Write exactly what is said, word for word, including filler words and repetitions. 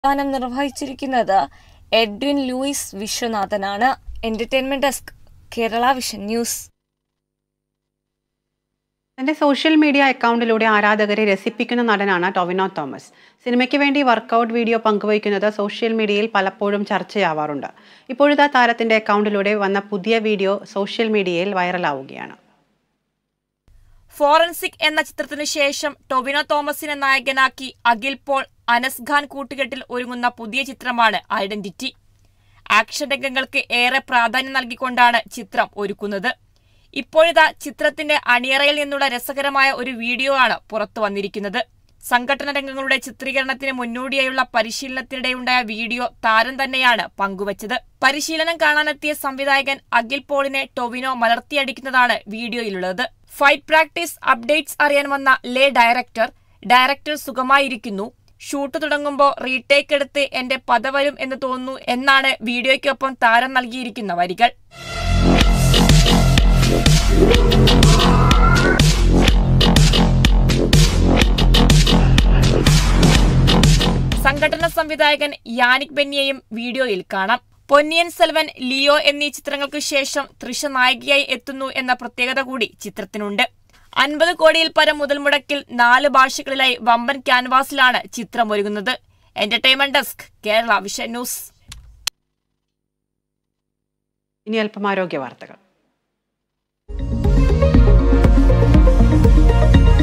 ാനം നിർവഹിച്ചിരിക്കുന്നത് Edwin Lewis വിശ്വനാഥനാണ്. Entertainment desk, Kerala vision news. തന്റെ സോഷ്യൽ മീഡിയ അക്കൗണ്ടിലൂടെ ആരാധകരെ രസിപ്പിക്കുന്ന നടനാണ് ടൊവിനോ തോമസ്. സിനിമയ്ക്ക് വേണ്ടി വർക്കൗട്ട് വീഡിയോ പങ്കുവയ്ക്കുന്നത് സോഷ്യൽ മീഡിയയിൽ പലപ്പോഴും ചർച്ചയാവാറുണ്ട്. ഇപ്പോഴത്തെ താരത്തിന്റെ അക്കൗണ്ടിലൂടെ വന്ന പുതിയ വീഡിയോ സോഷ്യൽ മീഡിയയിൽ വൈറലാവുകയാണ്. ഫോറൻസിക് എന്ന ചിത്രത്തിനു ശേഷം ടൊവിനോ തോമസിനെ നായകനാക്കി അഖിൽ പോൾ, അനസ് ഖാൻ കൂട്ടുകെട്ടിൽ ഒരുങ്ങുന്ന പുതിയ ചിത്രമാണ് ഐഡന്റിറ്റി. ആക്ഷൻ രംഗങ്ങൾക്ക് ഏറെ പ്രാധാന്യം നൽകിക്കൊണ്ടാണ് ചിത്രം ഒരുക്കുന്നത്. ഇപ്പോഴിതാ ചിത്രത്തിന്റെ അണിയറയിൽ നിന്നുള്ള രസകരമായ ഒരു വീഡിയോ ആണ് പുറത്തു വന്നിരിക്കുന്നത്. സംഘടന രംഗങ്ങളുടെ ചിത്രീകരണത്തിന് മുന്നോടിയായുള്ള പരിശീലനത്തിനിടെയുണ്ടായ വീഡിയോ താരം തന്നെയാണ് പങ്കുവച്ചത്. പരിശീലനം കാണാനെത്തിയ സംവിധായകൻ അഖിൽ പോളിനെ ടൊവിനോ മലർത്തിയടിക്കുന്നതാണ് വീഡിയോയിലുള്ളത്. ഫൈറ്റ് പ്രാക്ടീസ് അപ്ഡേറ്റ്സ് അറിയാൻ വന്ന ലേ ഡയറക്ടർ ഡയറക്ടർ സുഖമായിരിക്കുന്നു, ഷൂട്ട് തുടങ്ങുമ്പോൾ റീടേക്ക് എടുത്ത് എന്റെ പദ വരും എന്ന് തോന്നുന്നു എന്നാണ് വീഡിയോയ്ക്കൊപ്പം താരം നൽകിയിരിക്കുന്ന വരികൾ. സംഘടന സംവിധായകൻ യാനിക് ബെന്നിയെയും വീഡിയോയിൽ കാണാം. പൊന്നിയൻ സെൽവൻ, ലിയോ എന്നീ ചിത്രങ്ങൾക്ക് ശേഷം തൃഷ നായികയായി എത്തുന്നു എന്ന പ്രത്യേകത കൂടി ചിത്രത്തിനുണ്ട്. അൻപത് കോടിയിൽ പരം മുതൽ മുടക്കിൽ നാല് ഭാഷകളിലായി വമ്പൻ ക്യാൻവാസിലാണ് ചിത്രമൊരുങ്ങുന്നത്. Entertainment desk, Kerala vision news. ഇനി അല്പം ആരോഗ്യ വാർത്തകൾ.